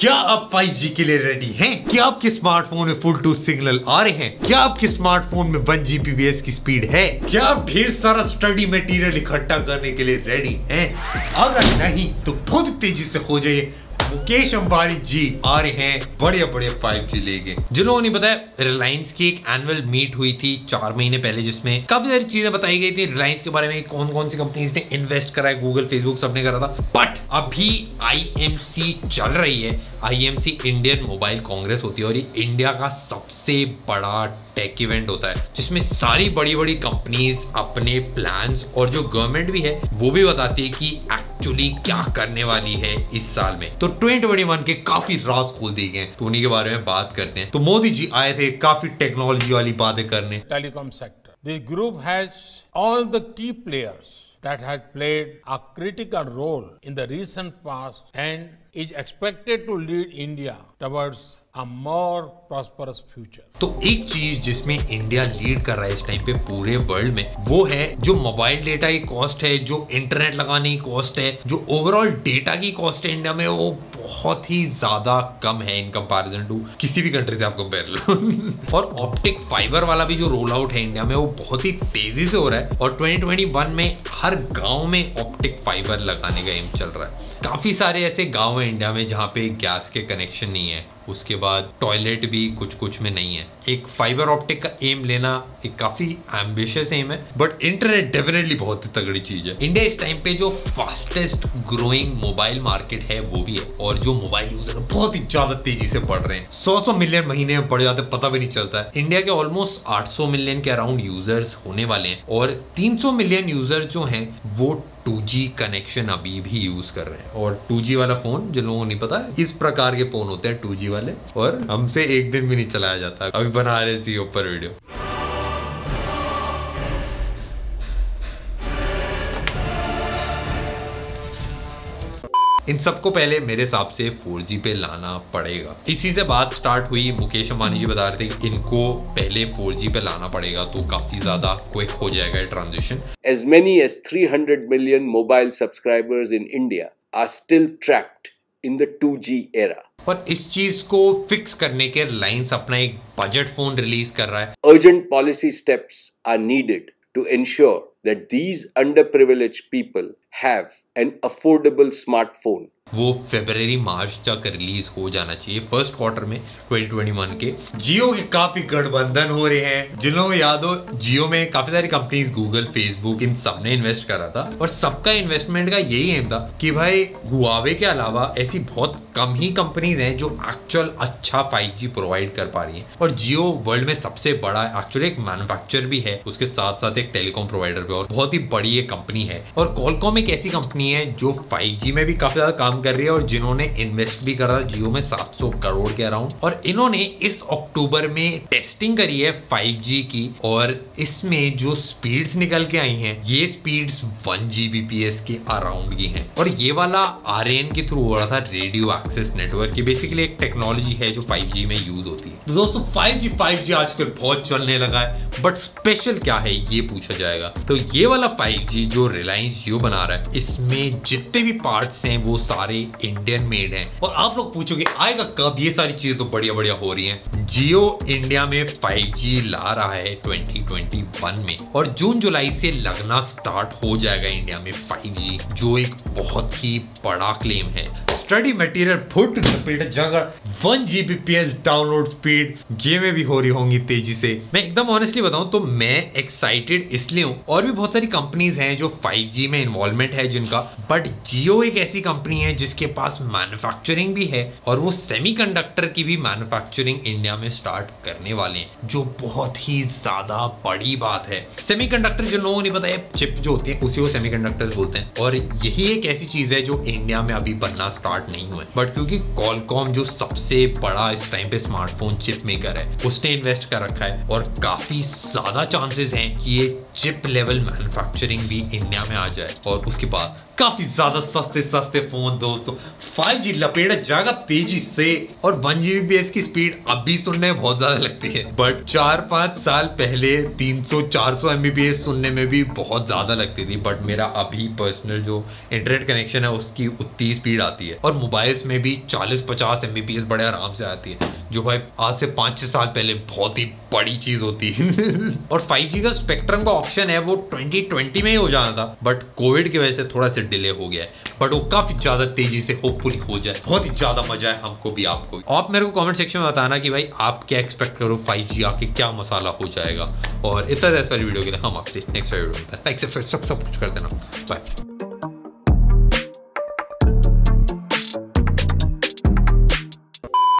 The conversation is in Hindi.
क्या आप 5G के लिए रेडी हैं? क्या आपके स्मार्टफोन में फुल टू सिग्नल आ रहे हैं? क्या आपके स्मार्टफोन में 1 Gbps की स्पीड है? क्या आप ढेर सारा स्टडी मटेरियल इकट्ठा करने के लिए रेडी हैं? अगर नहीं तो बहुत तेजी से हो जाइए, मुकेश अंबानी जी आ रहे हैं बड़े बड़े 5G लेके। जिन लोगों ने बताया, रिलायंस की एक एनुअल मीट हुई थी 4 महीने पहले, जिसमें काफी सारी चीजें बताई गई थी रिलायंस के बारे में, कौन कौन सी कंपनीज ने इन्वेस्ट करा है, गूगल, फेसबुक सबने करा था। बट अभी IMC चल रही है। IMC इंडियन मोबाइल कांग्रेस होती है और ये इंडिया का सबसे बड़ा टेक इवेंट होता है, जिसमें सारी बड़ी बड़ी कंपनीज अपने प्लान्स और जो गवर्नमेंट भी है वो भी बताती है कि एक्चुअली क्या करने वाली है इस साल में। तो 2021 के काफी राज खोल दिए गए, तो उन्हीं के बारे में बात करते हैं। तो मोदी जी आए थे काफी टेक्नोलॉजी वाली बातें करने। Telecom sector, this group has all the key players that has played a critical role in the recent past and is expected to lead India towards a more prosperous future. तो एक चीज जिसमें इंडिया लीड कर रहा है इस टाइम पे पूरे वर्ल्ड में, वो है जो मोबाइल डेटा की कॉस्ट है, जो इंटरनेट लगाने की कॉस्ट है, जो ओवरऑल डेटा की कॉस्ट है इंडिया में, वो बहुत ही ज्यादा कम है इन कंपैरिजन टू किसी भी कंट्री से आप कंपेयर लो। और ऑप्टिक फाइबर वाला भी जो रोल आउट है इंडिया में, वो बहुत ही तेजी से हो रहा है और 2021 में हर गांव में ऑप्टिक फाइबर लगाने का एम चल रहा है। काफी सारे ऐसे गांव हैं इंडिया में जहाँ पे गैस के कनेक्शन नहीं है, उसके बाद टॉयलेट भी कुछ कुछ में नहीं है। एक फाइबर ऑप्टिक का एम लेना एक काफी एम्बिशियस एम है, बट इंटरनेट डेफिनेटली बहुत ही तगड़ी चीज है। इंडिया इस टाइम पे जो फास्टेस्ट ग्रोइंग मोबाइल मार्केट है वो भी है, और जो मोबाइल यूजर बहुत ही ज्यादा तेजी से बढ़ रहे हैं, 100 मिलियन महीने में बढ़ जाते पता भी नहीं चलता है। इंडिया के ऑलमोस्ट 800 मिलियन के अराउंड यूजर्स होने वाले हैं और 300 मिलियन यूजर जो हैं वो 2G कनेक्शन अभी भी यूज कर रहे हैं। और 2G वाला फोन, जिन लोगों को नहीं पता, इस प्रकार के फोन होते हैं 2G वाले, और हमसे एक दिन भी नहीं चलाया जाता। अभी बना रहे थे ऊपर वीडियो। इन सबको पहले मेरे हिसाब से 4G पे लाना पड़ेगा। इसी से बात स्टार्ट हुई। मुकेश अंबानी जी बता रहे थे कि इनको पहले 4G पे लाना पड़ेगा, तो काफी ज्यादा क्विक हो जाएगा ये transition. As many as 300 million mobile subscribers in India are still trapped in the 2G era. पर इस चीज को फिक्स करने के रिलायंस अपना एक बजट फोन रिलीज कर रहा है। Urgent policy steps are needed to ensure that these underprivileged people have an affordable smartphone. वो फरवरी मार्च तक रिलीज हो जाना चाहिए, फर्स्ट क्वार्टर में 2021 के। जियो के काफी गठबंधन हो रहे हैं। जिन लोगों को याद हो, जियो में काफी सारी कंपनीज, गूगल, फेसबुक, इन सब ने इन्वेस्ट करा था और सबका इन्वेस्टमेंट का यही एम था कि भाई हुआवे के अलावा ऐसी बहुत कम ही कंपनीज हैं जो एक्चुअल अच्छा 5G प्रोवाइड कर पा रही हैं। और जियो वर्ल्ड में सबसे बड़ा एक्चुअली एक मैन्युफैक्चरर भी है, उसके साथ साथ एक टेलीकॉम प्रोवाइडर भी, और बहुत ही बड़ी ये कंपनी है। और कॉलकॉम एक ऐसी कंपनी है जो 5G में भी काफी ज्यादा काम कर रही है और जिन्होंने इन्वेस्ट भी करा जियो में 700 करोड़ के अराउंड। और इन्होंने इस अक्टूबर में टेस्टिंग करी है 5G की, और इसमें जो स्पीड्स निकल के आई हैं, ये स्पीड्स 1 Gbps के अराउंड की हैं। और ये वाला RAN के थ्रू हो रहा था, रेडियो एक्सेस नेटवर्क की बेसिकली एक टेक्नोलॉजी है जो 5G में यूज होती है। तो दोस्तों 5G आजकल बहुत चलने लगा है, बट स्पेशल क्या है ये पूछा जाएगा। तो ये वाला 5G जो रिलायंस जियो बना रहा है, इसमें जितने भी पार्ट्स हैं वो सारे इंडियन मेड हैं। और आप लोग पूछोगे आएगा कब? ये सारी चीजें तो बढ़िया बढ़िया हो रही हैं। जियो इंडिया में 5G ला रहा है 2021 में, और जून जुलाई से लगना स्टार्ट हो जाएगा इंडिया में 5G, जो एक बहुत ही बड़ा क्लेम है। स्टडी मटेरियल फुट जगह 1 Gbps डाउनलोड स्पीड गेमें भी हो रही होंगी तेजी से। मैं एकदम ऑनेस्टली बताऊं तो मैं एक्साइटेड इसलिए हूं। और भी बहुत सारी कंपनीज हैं जो 5G में इन्वॉल्वमेंट है जिनका, बट जियो एक ऐसी कंपनी है जिसके पास मैन्युफैक्चरिंग भी है, और वो सेमीकंडक्टर की भी मैन्युफैक्चरिंग इंडिया में स्टार्ट करने वाले हैं, जो बहुत ही ज्यादा बड़ी बात है। सेमीकंडक्टर जो लोगों ने बताया, चिप जो होती है उसी को सेमीकंडक्टर्स बोलते हैं, और यही एक ऐसी चीज है जो इंडिया में अभी बनना स्टार्ट नहीं हुआ है। बट क्योंकि कॉलकॉम जो सबसे बड़ा इस टाइम पे स्मार्टफोन चिप मेकर है, उसने इन्वेस्ट कर रखा है, और काफी ज्यादा चांसेस हैं कि ये चिप लेवल मैन्युफैक्चरिंग भी इंडिया में आ जाए, और उसके बाद काफी ज्यादा सस्ते फोन दोस्तों। 5G लपेटा जाएगा तेजी से और 1 Gbps की स्पीड अभी सुनने में बहुत ज्यादा लगती है, बट 4-5 साल पहले 300-400 Mbps सुनने में भी बहुत ज्यादा लगती थी। बट मेरा अभी पर्सनल जो इंटरनेट कनेक्शन है उसकी उतनी स्पीड आती है और मोबाइल्स में भी 40-50 Mbps बड़े आराम से आती है, जो भाई आज से 5-6 साल पहले बहुत ही बड़ी चीज होती है। और 5G का स्पेक्ट्रम का ऑप्शन है वो 2020 में ही हो जाना था, बट कोविड की वजह से थोड़ा सा डिले हो गया है, बट वो काफी ज्यादा तेजी से होपफुली हो जाए। बहुत ही ज्यादा मजा है हमको भी, आपको भी। आप मेरे को कमेंट सेक्शन में बताना कि भाई आप क्या एक्सपेक्ट करो 5G आके क्या मसाला हो जाएगा। और इतना वाली वीडियो के लिए हम आपसे नेक्स्ट वीडियो में लाइक सब कुछ कर देना। बाय।